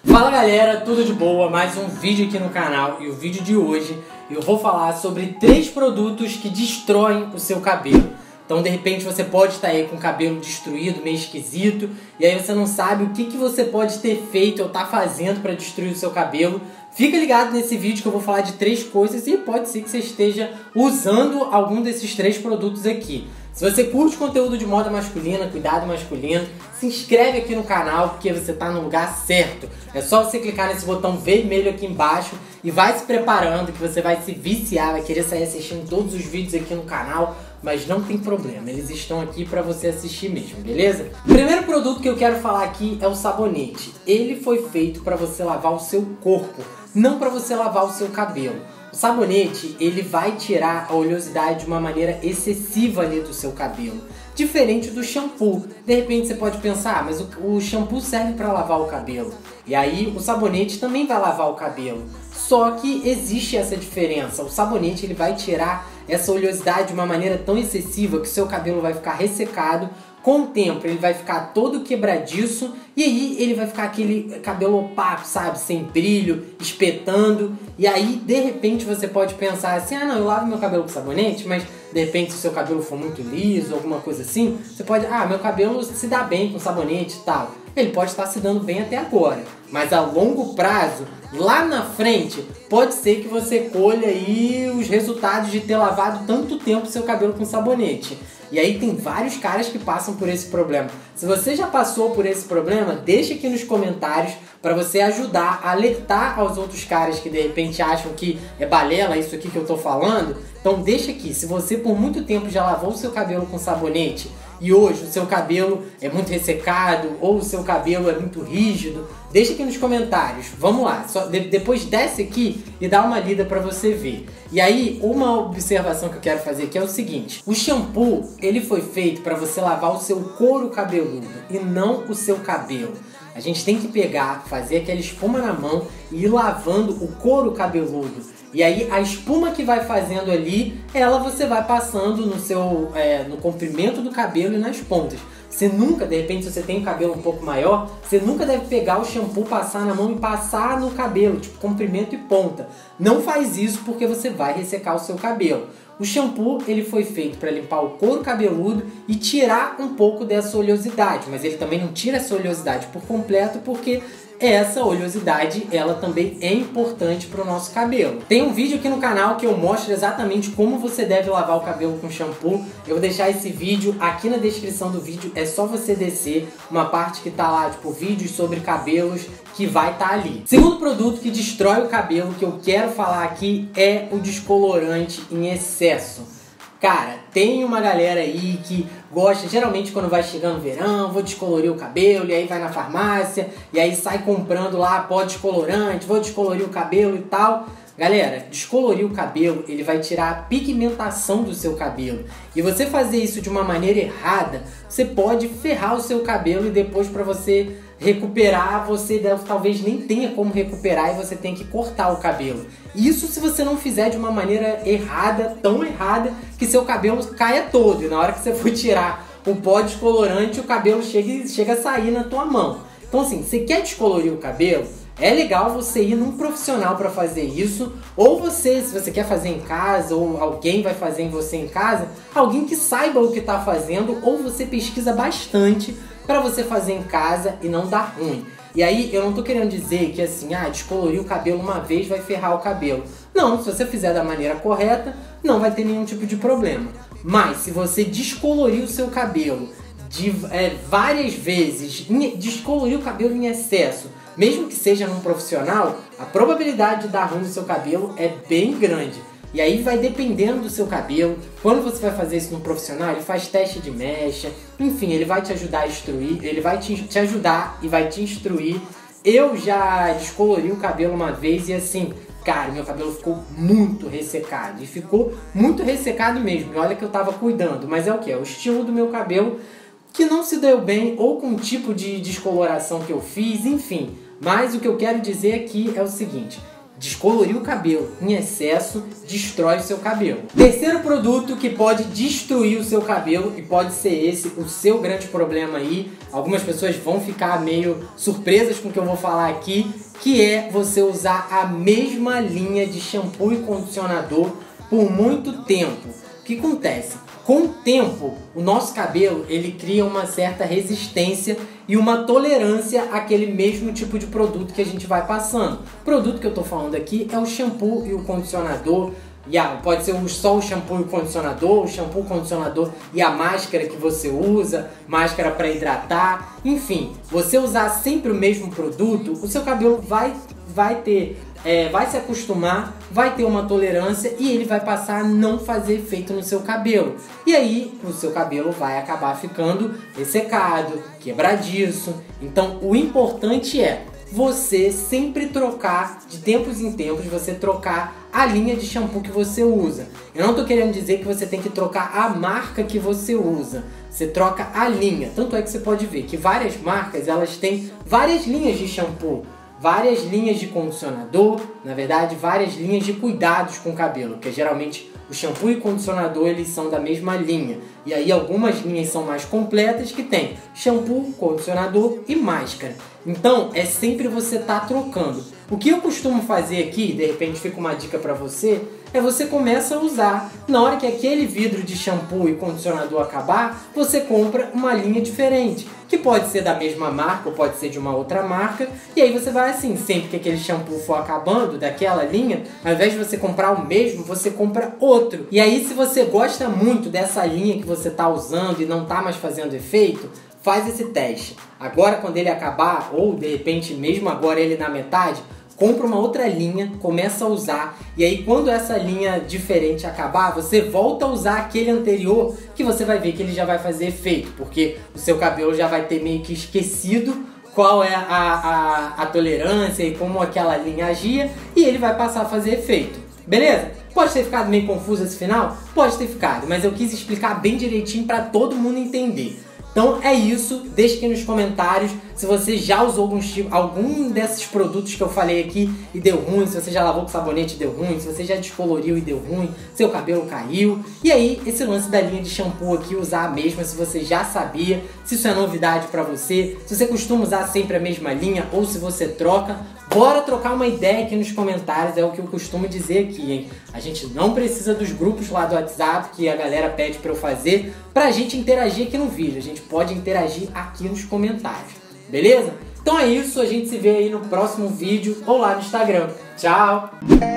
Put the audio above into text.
Fala galera, tudo de boa? Mais um vídeo aqui no canal e o vídeo de hoje eu vou falar sobre 3 produtos que destroem o seu cabelo. Então de repente você pode estar aí com o cabelo destruído, meio esquisito, e aí você não sabe o que você pode ter feito ou tá fazendo para destruir o seu cabelo. Fica ligado nesse vídeo que eu vou falar de 3 coisas e pode ser que você esteja usando algum desses 3 produtos aqui. Se você curte conteúdo de moda masculina, cuidado masculino, se inscreve aqui no canal porque você está no lugar certo. É só você clicar nesse botão vermelho aqui embaixo e vai se preparando que você vai se viciar, vai querer sair assistindo todos os vídeos aqui no canal, mas não tem problema, eles estão aqui para você assistir mesmo, beleza? O primeiro produto que eu quero falar aqui é o sabonete. Ele foi feito para você lavar o seu corpo, não para você lavar o seu cabelo. O sabonete, ele vai tirar a oleosidade de uma maneira excessiva ali do seu cabelo. Diferente do shampoo. De repente você pode pensar, mas o shampoo serve para lavar o cabelo. E aí o sabonete também vai lavar o cabelo. Só que existe essa diferença. O sabonete ele vai tirar essa oleosidade de uma maneira tão excessiva que o seu cabelo vai ficar ressecado. Com o tempo ele vai ficar todo quebradiço e aí ele vai ficar aquele cabelo opaco, sabe? Sem brilho, espetando. E aí de repente você pode pensar assim, ah não, eu lavo meu cabelo com sabonete, mas de repente se o seu cabelo for muito liso, alguma coisa assim, você pode, meu cabelo se dá bem com sabonete e tal. Ele pode estar se dando bem até agora, mas a longo prazo, lá na frente, pode ser que você colha aí os resultados de ter lavado tanto tempo seu cabelo com sabonete. E aí tem vários caras que passam por esse problema. Se você já passou por esse problema, deixa aqui nos comentários para você ajudar a alertar aos outros caras que de repente acham que é balela isso aqui que eu tô falando. Então deixa aqui, se você por muito tempo já lavou o seu cabelo com sabonete e hoje o seu cabelo é muito ressecado ou o seu cabelo é muito rígido, deixa aqui nos comentários. Vamos lá, depois desce aqui e dá uma lida para você ver. E aí, uma observação que eu quero fazer aqui é o seguinte: o shampoo, ele foi feito para você lavar o seu couro cabeludo e não o seu cabelo. A gente tem que pegar, fazer aquela espuma na mão e ir lavando o couro cabeludo. E aí a espuma que vai fazendo ali, ela você vai passando no seu no comprimento do cabelo e nas pontas. Você nunca, de repente, se você tem um cabelo um pouco maior, você nunca deve pegar o shampoo, passar na mão e passar no cabelo, tipo comprimento e ponta. Não faz isso porque você vai ressecar o seu cabelo. O shampoo, ele foi feito para limpar o couro cabeludo e tirar um pouco dessa oleosidade, mas ele também não tira essa oleosidade por completo porque essa oleosidade, ela também é importante para o nosso cabelo. Tem um vídeo aqui no canal que eu mostro exatamente como você deve lavar o cabelo com shampoo. Eu vou deixar esse vídeo aqui na descrição do vídeo, é só você descer uma parte que tá lá, tipo, vídeos sobre cabelos, que vai estar ali. Segundo produto que destrói o cabelo que eu quero falar aqui é o descolorante em excesso. Cara, tem uma galera aí que gosta, geralmente quando vai chegando o verão, vou descolorir o cabelo, e aí vai na farmácia, e aí sai comprando lá pó descolorante, vou descolorir o cabelo e tal. Galera, descolorir o cabelo, ele vai tirar a pigmentação do seu cabelo. E você fazer isso de uma maneira errada, você pode ferrar o seu cabelo e depois para você recuperar, você talvez nem tenha como recuperar e você tem que cortar o cabelo. Isso se você não fizer de uma maneira errada, tão errada, que seu cabelo caia todo. E na hora que você for tirar o pó descolorante, o cabelo chega a sair na tua mão. Então assim, você quer descolorir o cabelo? É legal você ir num profissional para fazer isso, ou você, se você quer fazer em casa, ou alguém vai fazer em você em casa, alguém que saiba o que está fazendo, ou você pesquisa bastante para você fazer em casa e não dar ruim. E aí eu não tô querendo dizer que assim, descolorir o cabelo uma vez vai ferrar o cabelo. Não, se você fizer da maneira correta, não vai ter nenhum tipo de problema. Mas se você descolorir o seu cabelo várias vezes, descolorir o cabelo em excesso, mesmo que seja num profissional, a probabilidade de dar ruim no seu cabelo é bem grande. E aí vai dependendo do seu cabelo. Quando você vai fazer isso num profissional, ele faz teste de mecha, enfim, ele vai te ajudar a instruir, ele vai te ajudar e vai te instruir. Eu já descolori o cabelo uma vez e assim, cara, meu cabelo ficou muito ressecado. E ficou muito ressecado mesmo. E olha que eu tava cuidando, mas é o que? É o estilo do meu cabelo que não se deu bem, ou com o tipo de descoloração que eu fiz, enfim. Mas o que eu quero dizer aqui é o seguinte: descolorir o cabelo em excesso destrói o seu cabelo. Terceiro produto que pode destruir o seu cabelo, e pode ser esse o seu grande problema aí, algumas pessoas vão ficar meio surpresas com o que eu vou falar aqui, que é você usar a mesma linha de shampoo e condicionador por muito tempo. O que acontece? Com o tempo, o nosso cabelo ele cria uma certa resistência e uma tolerância àquele mesmo tipo de produto que a gente vai passando. O produto que eu estou falando aqui é o shampoo e o condicionador. Pode ser só o shampoo e o condicionador, o shampoo, o condicionador e a máscara que você usa, máscara para hidratar. Enfim, você usar sempre o mesmo produto, o seu cabelo vai se acostumar, vai ter uma tolerância e ele vai passar a não fazer efeito no seu cabelo. E aí o seu cabelo vai acabar ficando ressecado, quebradiço. Então o importante é você sempre trocar, de tempos em tempos, você trocar a linha de shampoo que você usa. Eu não estou querendo dizer que você tem que trocar a marca que você usa. Você troca a linha. Tanto é que você pode ver que várias marcas, elas têm várias linhas de shampoo, várias linhas de condicionador, na verdade, várias linhas de cuidados com o cabelo, que geralmente o shampoo e o condicionador eles são da mesma linha. E aí algumas linhas são mais completas que tem shampoo, condicionador e máscara. Então é sempre você estar trocando. O que eu costumo fazer aqui, de repente fica uma dica para você, é você começa a usar. Na hora que aquele vidro de shampoo e condicionador acabar, você compra uma linha diferente, que pode ser da mesma marca ou pode ser de uma outra marca. E aí você vai assim, sempre que aquele shampoo for acabando daquela linha, ao invés de você comprar o mesmo, você compra outro. E aí se você gosta muito dessa linha que você está usando e não está mais fazendo efeito, faz esse teste. Agora quando ele acabar, ou de repente mesmo agora ele na metade, compra uma outra linha, começa a usar, e aí quando essa linha diferente acabar, você volta a usar aquele anterior, que você vai ver que ele já vai fazer efeito, porque o seu cabelo já vai ter meio que esquecido qual é a tolerância e como aquela linha agia, e ele vai passar a fazer efeito. Beleza? Pode ter ficado meio confuso esse final? Pode ter ficado, mas eu quis explicar bem direitinho para todo mundo entender. Então é isso, deixe aqui nos comentários se você já usou algum desses produtos que eu falei aqui e deu ruim, se você já lavou com sabonete e deu ruim, se você já descoloriu e deu ruim, seu cabelo caiu. E aí, esse lance da linha de shampoo aqui, usar a mesma, se você já sabia, se isso é novidade pra você, se você costuma usar sempre a mesma linha ou se você troca. Bora trocar uma ideia aqui nos comentários, é o que eu costumo dizer aqui, hein? A gente não precisa dos grupos lá do WhatsApp que a galera pede pra eu fazer pra gente interagir aqui no vídeo. A gente pode interagir aqui nos comentários, beleza? Então é isso, a gente se vê aí no próximo vídeo ou lá no Instagram. Tchau!